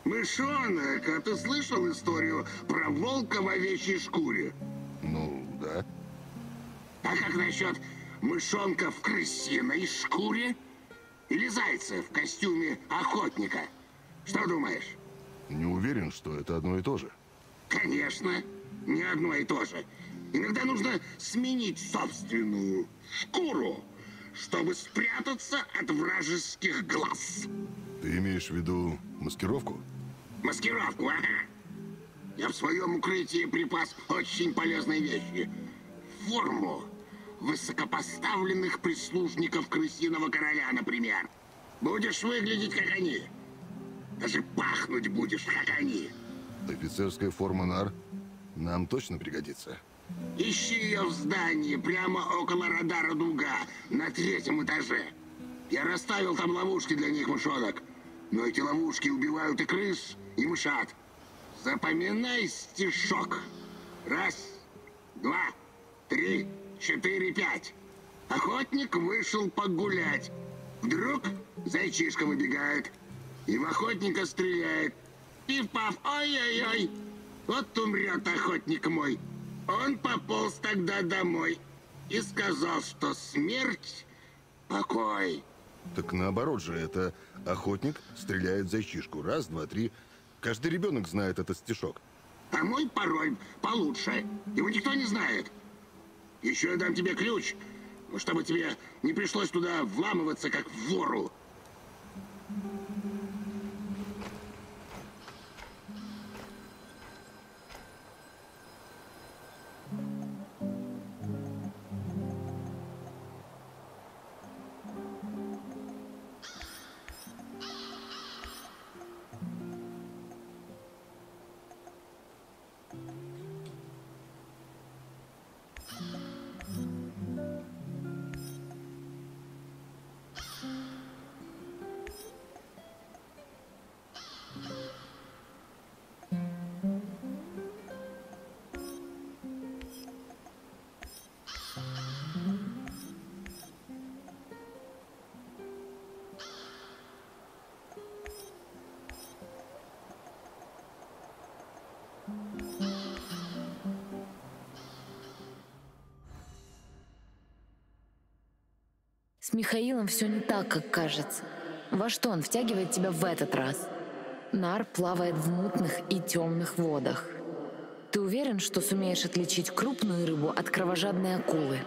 Мышонок, а ты слышал историю про волка в овечьей шкуре? Ну, да. А как насчет мышонка в крысиной шкуре? Или зайца в костюме охотника? Что думаешь? Не уверен, что это одно и то же. Конечно, не одно и то же. Иногда нужно сменить собственную шкуру, чтобы спрятаться от вражеских глаз. Ты имеешь в виду маскировку? Маскировку, ага. Я в своем укрытии припас очень полезные вещи. Форму высокопоставленных прислужников крысиного короля, например. Будешь выглядеть, как они. Даже пахнуть будешь, как они. Офицерская форма НАР нам точно пригодится. Ищи ее в здании, прямо около радара «Дуга», на 3-м этаже. Я расставил там ловушки для них, мышонок. Но эти ловушки убивают и крыс, и мышат. Запоминай стишок. 1, 2, 3, 4, 5. Охотник вышел погулять. Вдруг зайчишка выбегает и в охотника стреляет. Пиф-паф, ой-ой-ой. Вот умрет охотник мой. Он пополз тогда домой и сказал, что смерть — покой. Так наоборот же, это охотник стреляет в зайчишку. 1, 2, 3. Каждый ребенок знает этот стишок. А мой пароль получше. Его никто не знает. Еще я дам тебе ключ, чтобы тебе не пришлось туда вламываться, как вору. С Михаилом все не так, как кажется. Во что он втягивает тебя в этот раз? Нар плавает в мутных и темных водах. Ты уверен, что сумеешь отличить крупную рыбу от кровожадной акулы?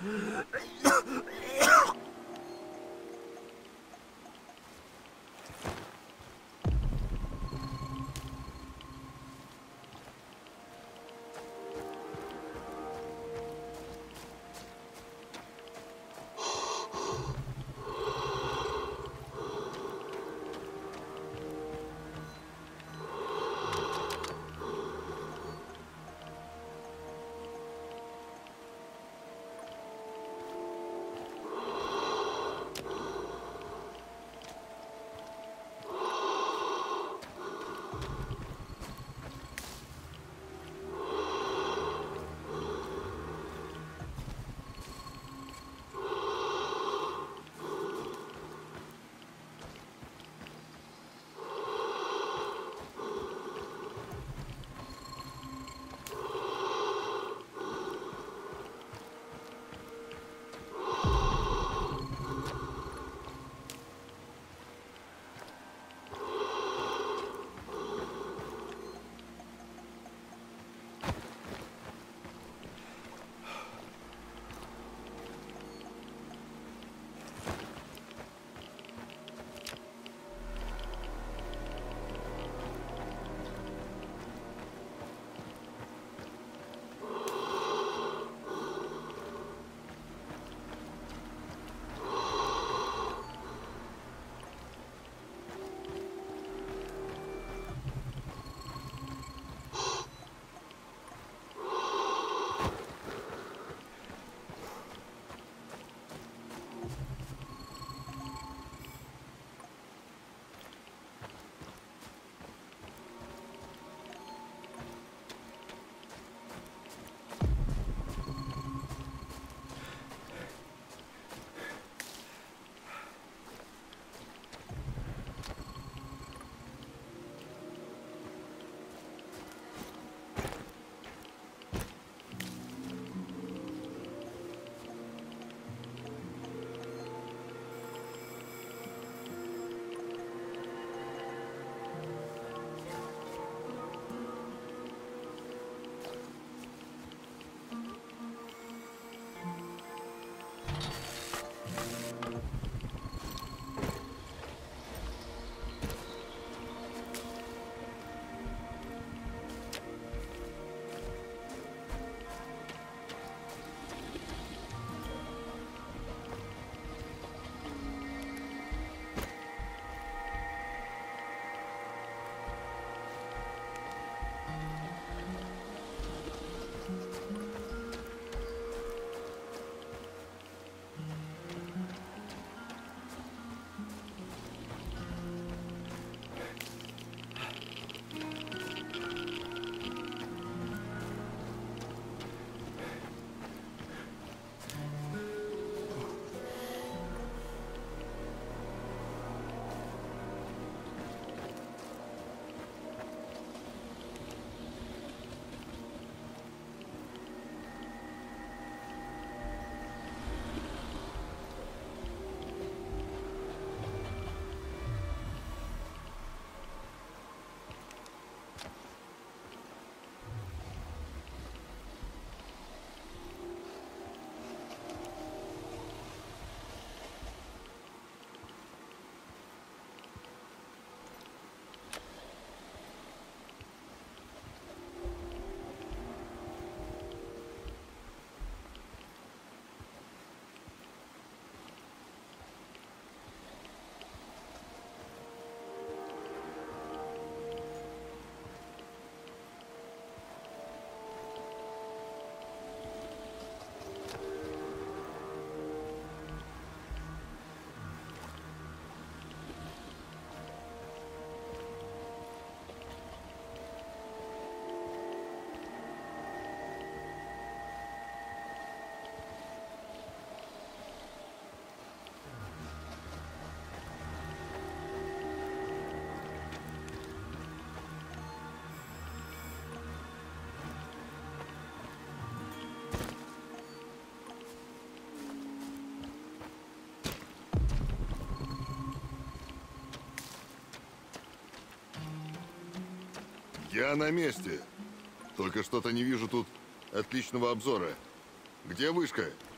Я на месте. Только что-то не вижу тут отличного обзора. Где вышка?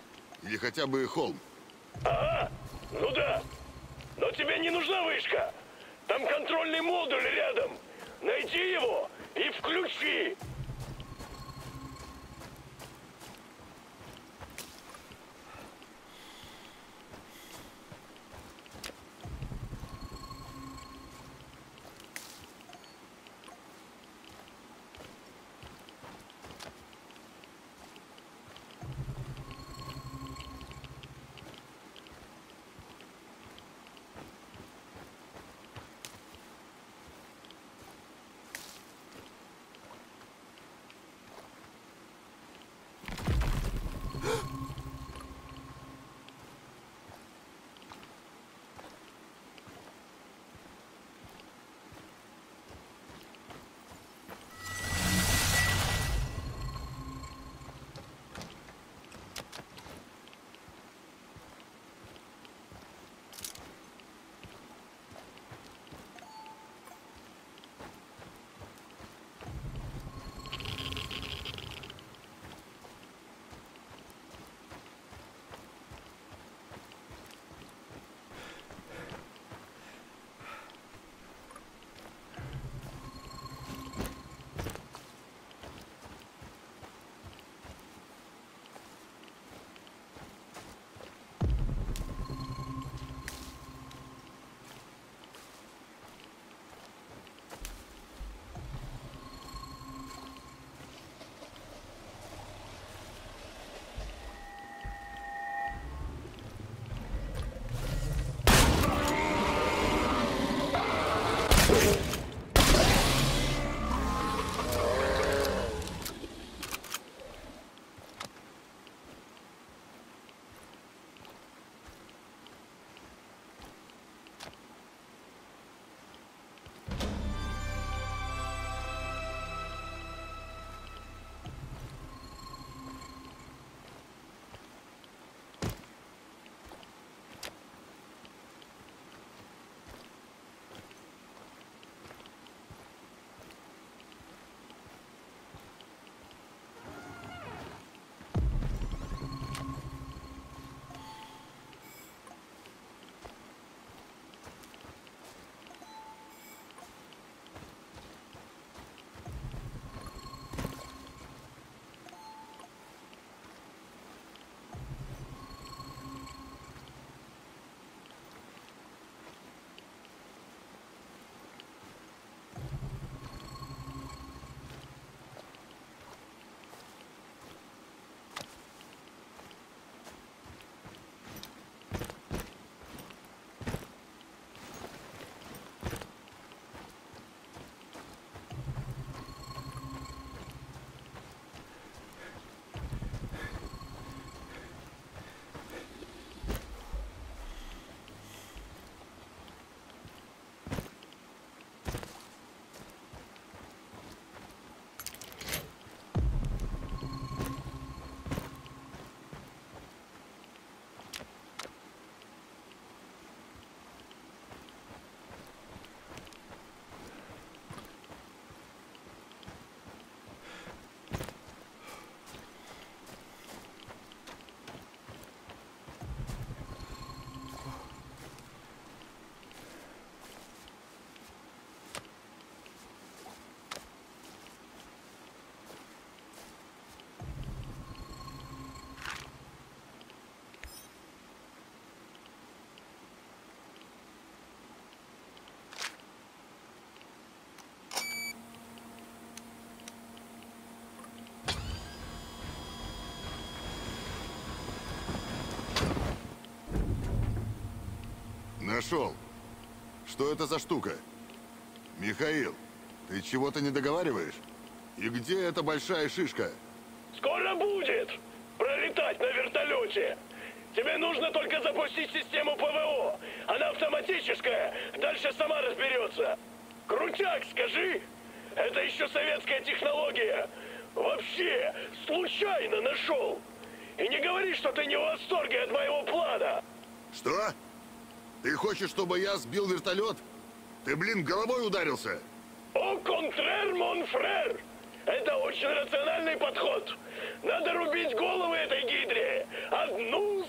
Или хотя бы холм. Ага, ну да. Но тебе не нужна вышка. Там контрольный модуль рядом. Найди его и включи. Нашел. Что это за штука? Михаил, ты чего-то не договариваешь? И где эта большая шишка? Скоро будет. Пролетать на вертолете. Тебе нужно только запустить систему ПВО. Она автоматическая. Дальше сама разберется. Крутяк, скажи. Это еще советская технология. Вообще, случайно нашел. И не говори, что ты не в восторге от моего плана. Что? Ты хочешь, чтобы я сбил вертолет? Ты, блин, головой ударился? О, контрэр, мон фрэр! Это очень рациональный подход. Надо рубить головы этой гидре. Одну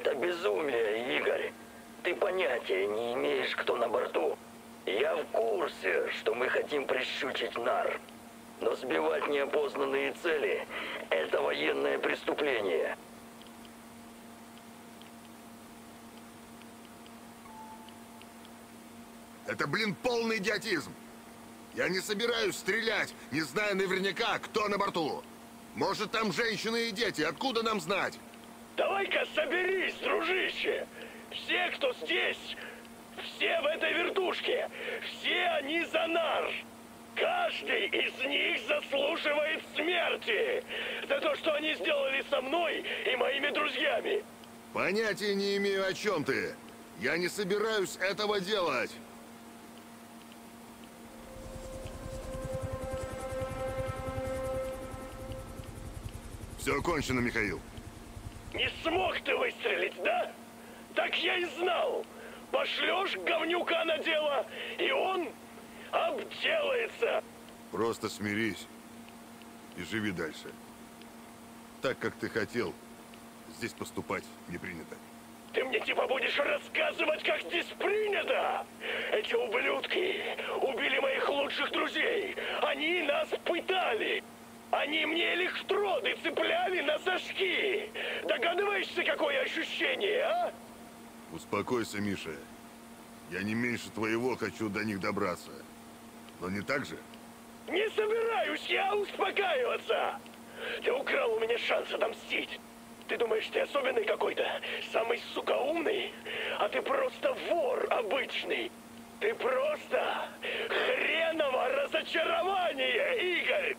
Это безумие, Игорь. Ты понятия не имеешь, кто на борту. Я в курсе, что мы хотим прищучить нар. Но сбивать неопознанные цели – это военное преступление. Это, блин, полный идиотизм. Я не собираюсь стрелять, не зная наверняка, кто на борту. Может, там женщины и дети, откуда нам знать? Давай-ка соберись, дружище! Все, кто здесь, все в этой вертушке, все они за нар. Каждый из них заслуживает смерти за то, что они сделали со мной и моими друзьями. Понятия не имею, о чем ты. Я не собираюсь этого делать. Все кончено, Михаил. Не смог ты выстрелить, да? Так я и знал. Пошлешь говнюка на дело, и он обделается. Просто смирись и живи дальше. Так, как ты хотел, здесь поступать не принято. Ты мне типа будешь рассказывать, как здесь принято? Эти ублюдки убили моих лучших друзей. Они нас пытали. Они мне электроды цепляли на зажги. Догадываешься, какое ощущение, а? Успокойся, Миша. Я не меньше твоего хочу до них добраться. Но не так же? Не собираюсь я успокаиваться. Ты украл у меня шанс отомстить. Ты думаешь, ты особенный какой-то? Самый, сука, умный? А ты просто вор обычный. Ты просто хреново разочарование, Игорь!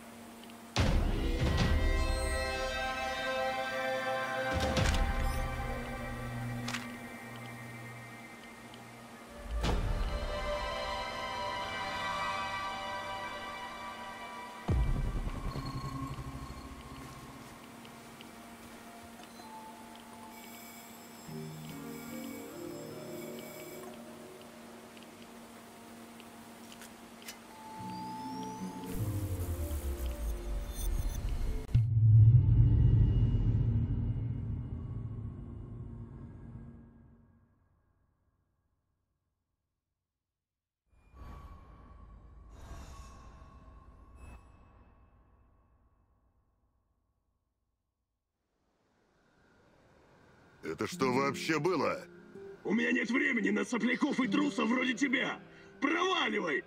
Это что вообще было? У меня нет времени на сопляков и трусов вроде тебя. Проваливай!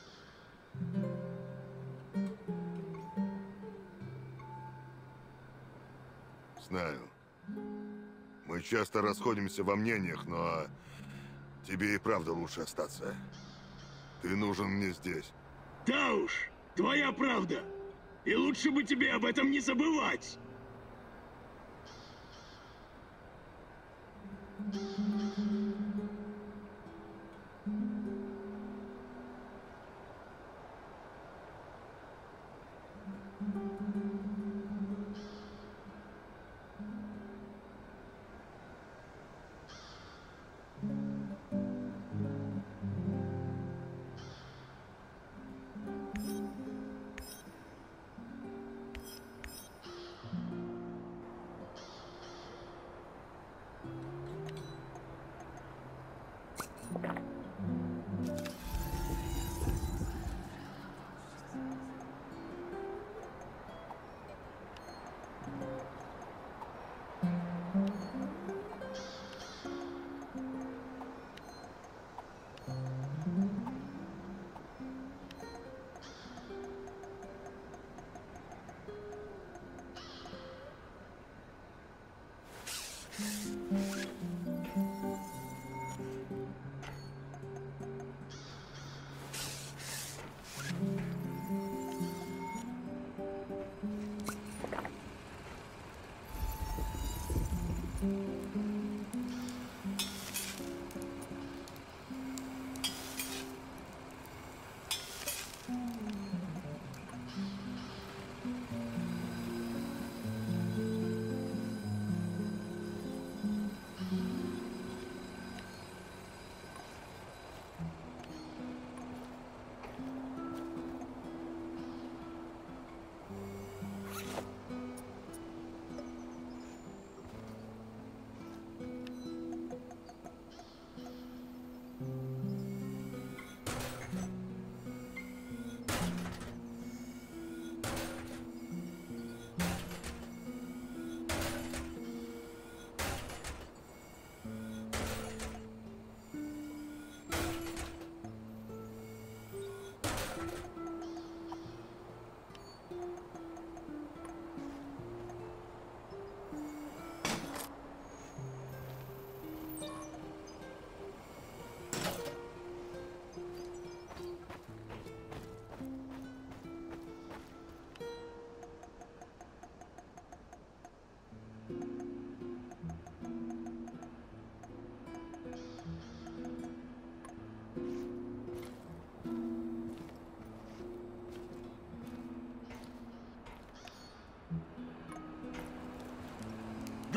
Знаю. Мы часто расходимся во мнениях, но тебе и правда лучше остаться. Ты нужен мне здесь. Да уж, твоя правда. И лучше бы тебе об этом не забывать.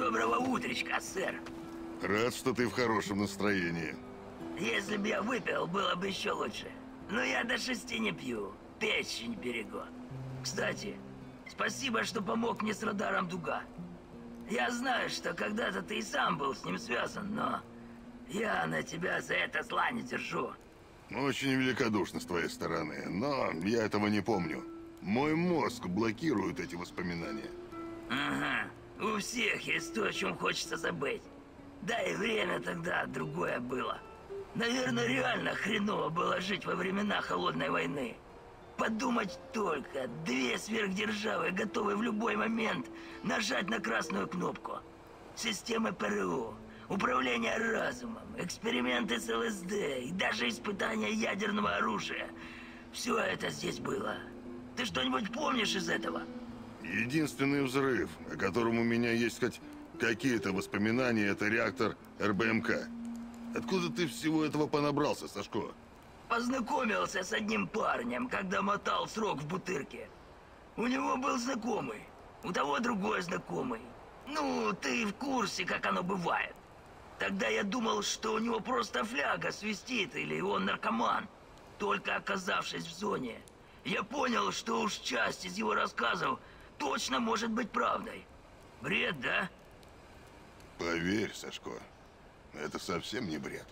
Доброго утречка, сэр. Рад, что ты в хорошем настроении. Если бы я выпил, было бы еще лучше. Но я до 6 не пью. Печень берегу. Кстати, спасибо, что помог мне с радаром Дуга. Я знаю, что когда-то ты и сам был с ним связан, но я на тебя за это зла не держу. Очень великодушно с твоей стороны, но я этого не помню. Мой мозг блокирует эти воспоминания. Ага. У всех есть то, о чем хочется забыть. Да и время тогда другое было. Наверное, реально хреново было жить во времена Холодной войны. Подумать только, 2 сверхдержавы готовы в любой момент нажать на красную кнопку. Системы ПРО, управление разумом, эксперименты с ЛСД и даже испытания ядерного оружия. Все это здесь было. Ты что-нибудь помнишь из этого? Единственный взрыв, о котором у меня есть хоть какие-то воспоминания, это реактор РБМК. Откуда ты всего этого понабрался, Сашко? Познакомился с одним парнем, когда мотал срок в Бутырке. У него был знакомый, у того другой знакомый. Ну, ты в курсе, как оно бывает. Тогда я думал, что у него просто фляга свистит, или он наркоман. Только оказавшись в зоне, я понял, что уж часть из его рассказов точно может быть правдой. Бред, да? Поверь, Сашко, это совсем не бред.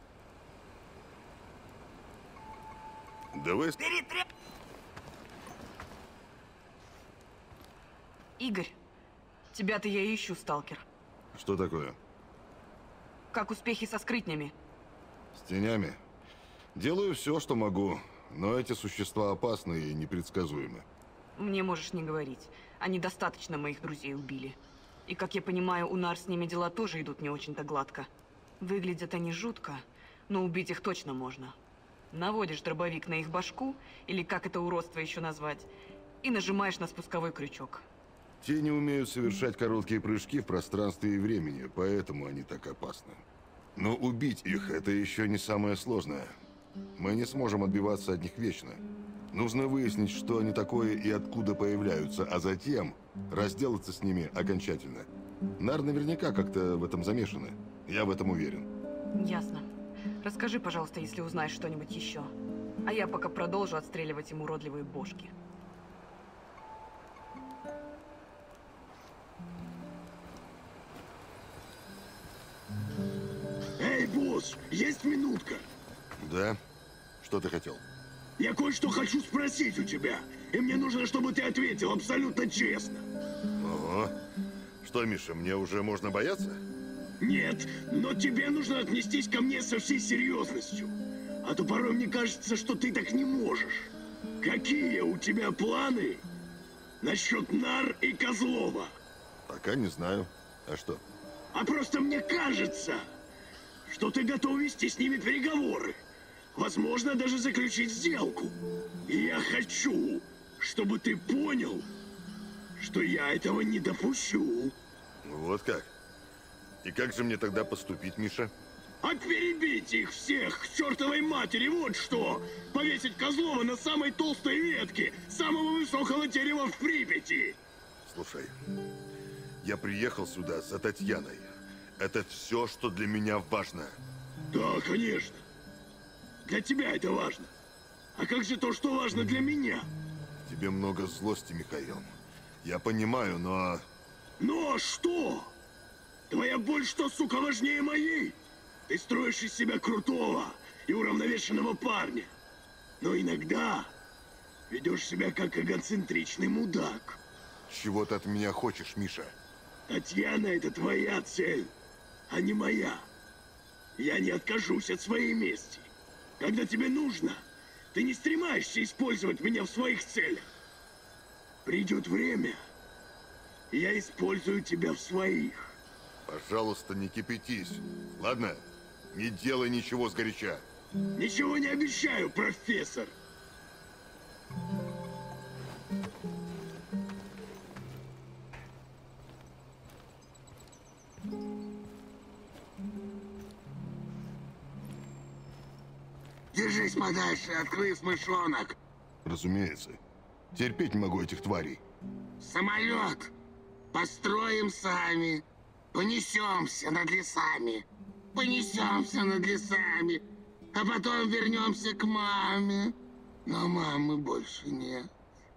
Давай... Игорь, тебя-то я и ищу, сталкер. Что такое? Как успехи со скрытнями? С тенями? Делаю все, что могу, но эти существа опасны и непредсказуемы. Мне можешь не говорить. Они достаточно моих друзей убили. И, как я понимаю, у Нар с ними дела тоже идут не очень-то гладко. Выглядят они жутко, но убить их точно можно. Наводишь дробовик на их башку, или как это уродство еще назвать, и нажимаешь на спусковой крючок. Тени умеют совершать короткие прыжки в пространстве и времени, поэтому они так опасны. Но убить их – это еще не самое сложное. Мы не сможем отбиваться от них вечно. Нужно выяснить, что они такое и откуда появляются, а затем разделаться с ними окончательно. Нар наверняка как-то в этом замешаны. Я в этом уверен. Ясно. Расскажи, пожалуйста, если узнаешь что-нибудь еще. А я пока продолжу отстреливать им уродливые бошки. Эй, босс, есть минутка? Да? Что ты хотел? Я кое-что хочу спросить у тебя. И мне нужно, чтобы ты ответил абсолютно честно. Ого. Что, Миша, мне уже можно бояться? Нет, но тебе нужно отнестись ко мне со всей серьезностью. А то порой мне кажется, что ты так не можешь. Какие у тебя планы насчет Нар и Козлова? Пока не знаю. А что? А просто мне кажется, что ты готов вести с ними переговоры. Возможно, даже заключить сделку. И я хочу, чтобы ты понял, что я этого не допущу. Вот как? И как же мне тогда поступить, Миша? А перебить их всех к чертовой матери, вот что! Повесить Козлова на самой толстой ветке самого высокого дерева в Припяти! Слушай, я приехал сюда за Татьяной. Это все, что для меня важно. Да, конечно. Для тебя это важно. А как же то, что важно для меня? Тебе много злости, Михаил. Я понимаю, но... Ну а что? Твоя боль что, сука, важнее моей? Ты строишь из себя крутого и уравновешенного парня. Но иногда ведешь себя как эгоцентричный мудак. Чего ты от меня хочешь, Миша? Татьяна — это твоя цель, а не моя. Я не откажусь от своей мести. Когда тебе нужно, ты не стремаешься использовать меня в своих целях. Придет время, и я использую тебя в своих. Пожалуйста, не кипятись. Ладно? Не делай ничего сгоряча. Ничего не обещаю, профессор. Держись подальше от крыс, мышонок. Разумеется. Терпеть не могу этих тварей. Самолет построим сами. Понесемся над лесами. Понесемся над лесами. А потом вернемся к маме. Но мамы больше нет.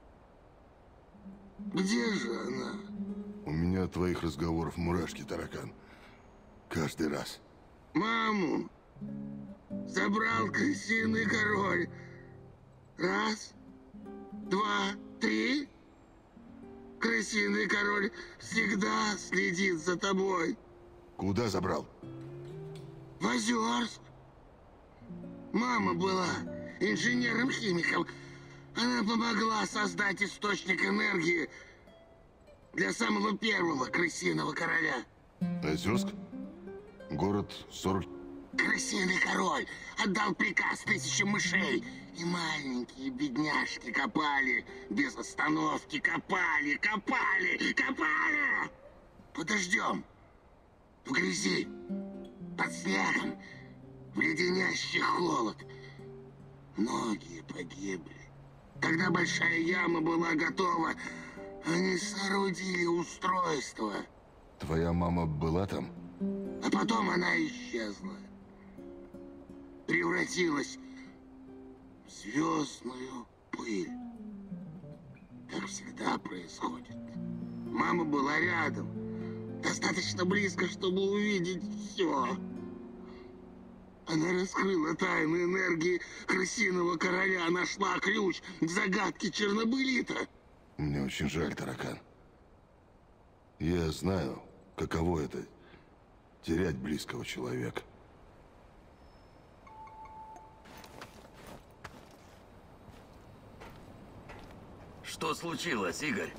Где же она? У меня от твоих разговоров мурашки, таракан. Каждый раз. Маму забрал крысиный король. Раз, два, три. Крысиный король всегда следит за тобой. Куда забрал? В Озерск. Мама была инженером-химиком. Она помогла создать источник энергии для самого первого крысиного короля. Озерск? Город 40... Крысиный король отдал приказ тысячам мышей. И маленькие бедняжки копали без остановки. Копали. Подождем. В грязи, под снегом, в леденящий холод. Многие погибли. Когда большая яма была готова, они соорудили устройство. Твоя мама была там? А потом она исчезла. Превратилась в звездную пыль. Как всегда происходит. Мама была рядом. Достаточно близко, чтобы увидеть все. Она раскрыла тайну энергии крысиного короля. Нашла ключ к загадке Чернобылита. Мне очень жаль, таракан. Я знаю, каково это — терять близкого человека. Что случилось, Игорь?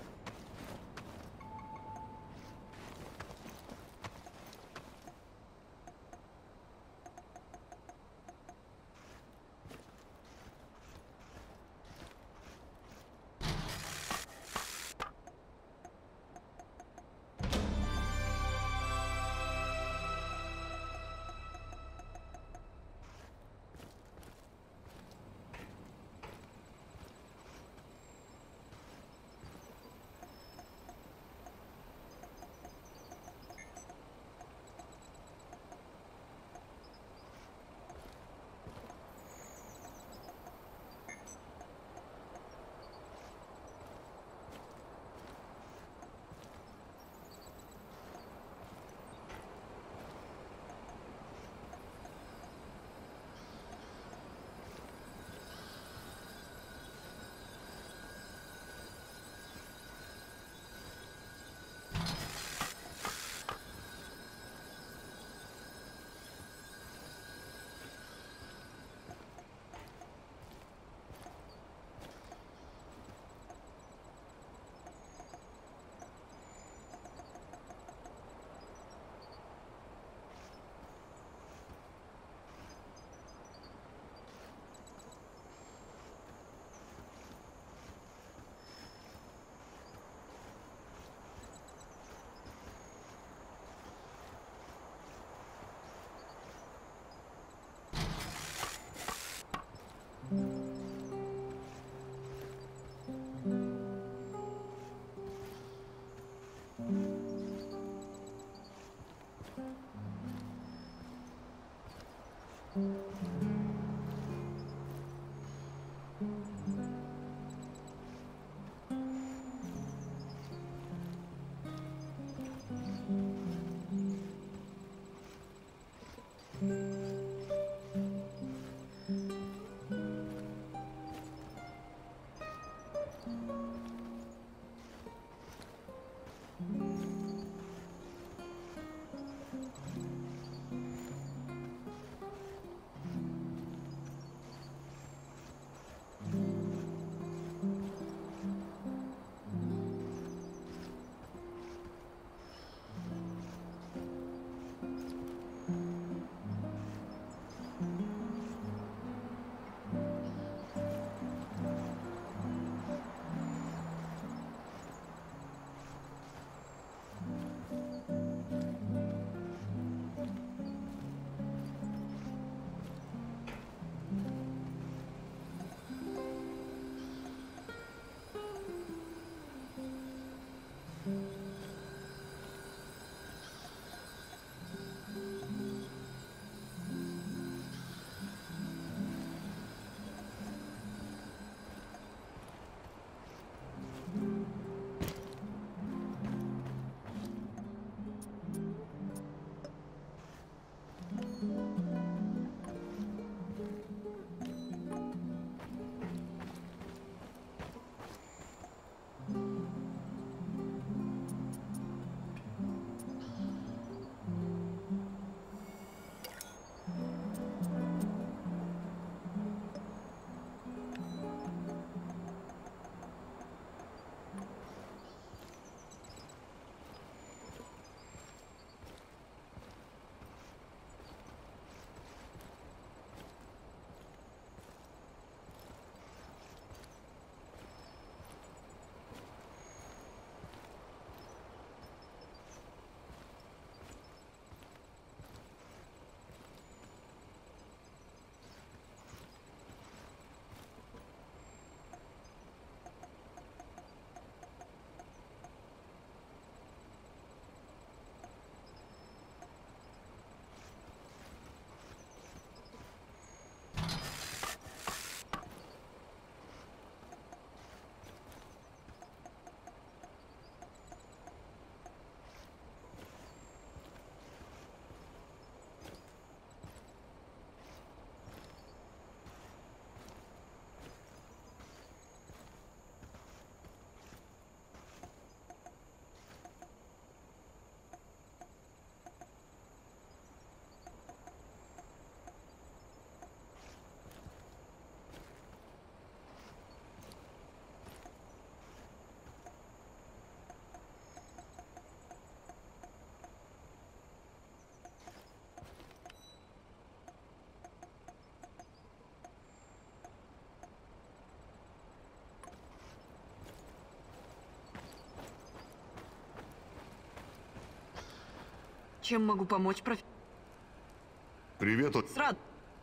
Чем могу помочь, профессор? Привет, Срад.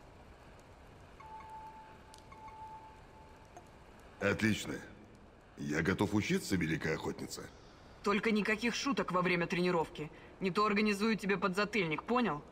Отлично. Я готов учиться, великая охотница. Только никаких шуток во время тренировки. Не то организую тебе подзатыльник, понял?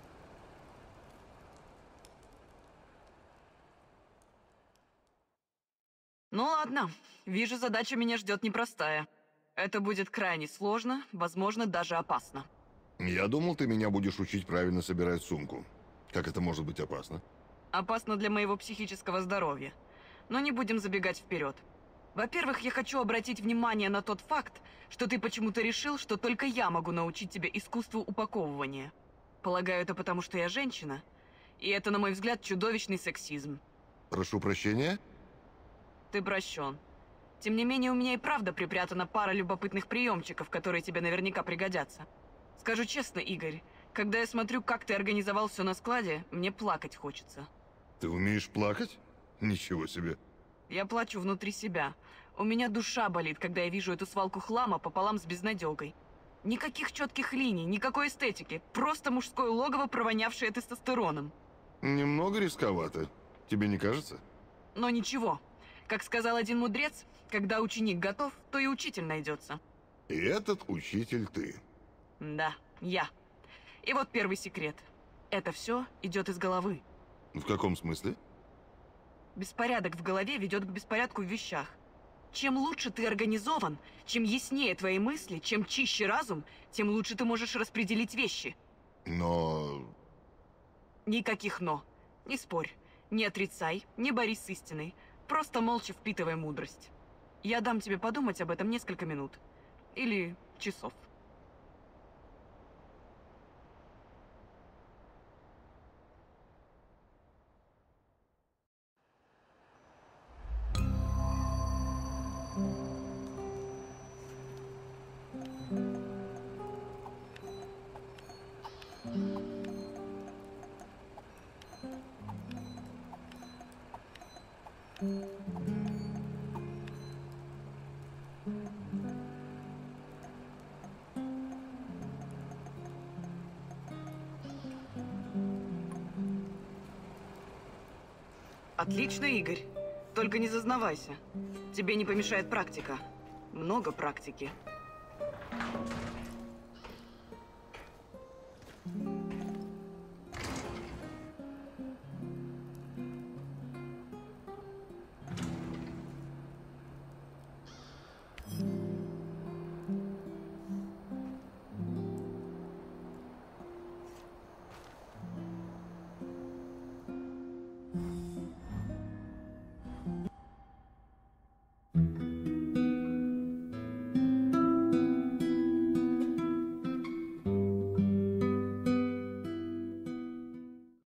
Ну ладно. Вижу, задача меня ждет непростая. Это будет крайне сложно, возможно, даже опасно. Я думал, ты меня будешь учить правильно собирать сумку. Как это может быть опасно? Опасно для моего психического здоровья. Но не будем забегать вперед. Во-первых, я хочу обратить внимание на тот факт, что ты почему-то решил, что только я могу научить тебя искусству упаковывания. Полагаю, это потому, что я женщина. И это, на мой взгляд, чудовищный сексизм. Прошу прощения? Ты прощен. Тем не менее, у меня и правда припрятана пара любопытных приемчиков, которые тебе наверняка пригодятся. Скажу честно, Игорь, когда я смотрю, как ты организовал все на складе, мне плакать хочется. Ты умеешь плакать? Ничего себе. Я плачу внутри себя. У меня душа болит, когда я вижу эту свалку хлама пополам с безнадегой. Никаких четких линий, никакой эстетики. Просто мужское логово, провонявшее тестостероном. Немного рисковато. Тебе не кажется? Но ничего. Как сказал один мудрец, когда ученик готов, то и учитель найдется. И этот учитель ты. Да, я. И вот первый секрет. Это все идет из головы. В каком смысле? Беспорядок в голове ведет к беспорядку в вещах. Чем лучше ты организован, чем яснее твои мысли, чем чище разум, тем лучше ты можешь распределить вещи. Но... Никаких «но». Не спорь, не отрицай, не борись с истиной. Просто молча впитывай мудрость. Я дам тебе подумать об этом несколько минут. Или часов. Отлично, Игорь. Только не зазнавайся. Тебе не помешает практика. Много практики.